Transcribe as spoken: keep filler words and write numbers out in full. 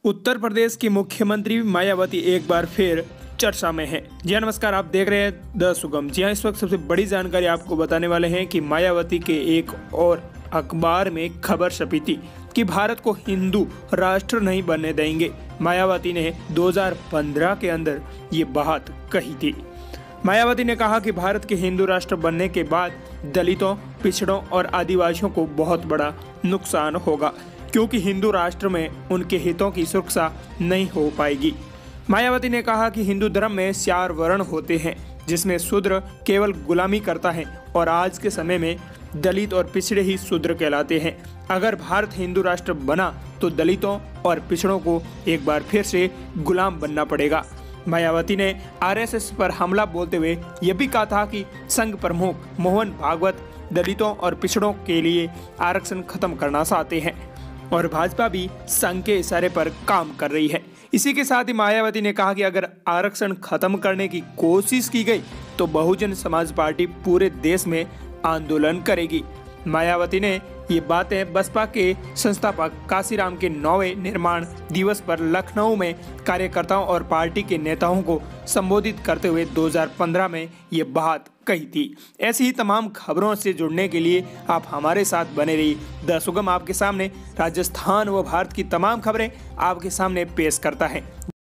उत्तर प्रदेश की मुख्यमंत्री मायावती एक बार फिर चर्चा में है। जी हाँ, नमस्कार, आप देख रहे हैं द सुगम। जी हाँ, इस वक्त सबसे बड़ी जानकारी आपको बताने वाले हैं कि मायावती के एक और अखबार में खबर छपी थी कि भारत को हिंदू राष्ट्र नहीं बनने देंगे। मायावती ने दो हज़ार पंद्रह के अंदर ये बात कही थी। मायावती ने कहा कि भारत के हिंदू राष्ट्र बनने के बाद दलितों, पिछड़ों और आदिवासियों को बहुत बड़ा नुकसान होगा, क्योंकि हिंदू राष्ट्र में उनके हितों की सुरक्षा नहीं हो पाएगी। मायावती ने कहा कि हिंदू धर्म में चार वर्ण होते हैं, जिसमें शूद्र केवल गुलामी करता है और आज के समय में दलित और पिछड़े ही शूद्र कहलाते हैं। अगर भारत हिंदू राष्ट्र बना तो दलितों और पिछड़ों को एक बार फिर से गुलाम बनना पड़ेगा। मायावती ने आरएसएस पर हमला बोलते हुए यह भी कहा था कि संघ प्रमुख मोहन भागवत दलितों और पिछड़ों के लिए आरक्षण खत्म करना चाहते हैं और भाजपा भी संघ के इशारे पर काम कर रही है। इसी के साथ ही मायावती ने कहा कि अगर आरक्षण खत्म करने की कोशिश की गई तो बहुजन समाज पार्टी पूरे देश में आंदोलन करेगी। मायावती ने ये बातें बसपा के संस्थापक काशीराम के नौवें निर्माण दिवस पर लखनऊ में कार्यकर्ताओं और पार्टी के नेताओं को संबोधित करते हुए दो हज़ार पंद्रह में ये बात कही थी। ऐसी ही तमाम खबरों से जुड़ने के लिए आप हमारे साथ बने रहिए। द सुगम आपके सामने राजस्थान व भारत की तमाम खबरें आपके सामने पेश करता है।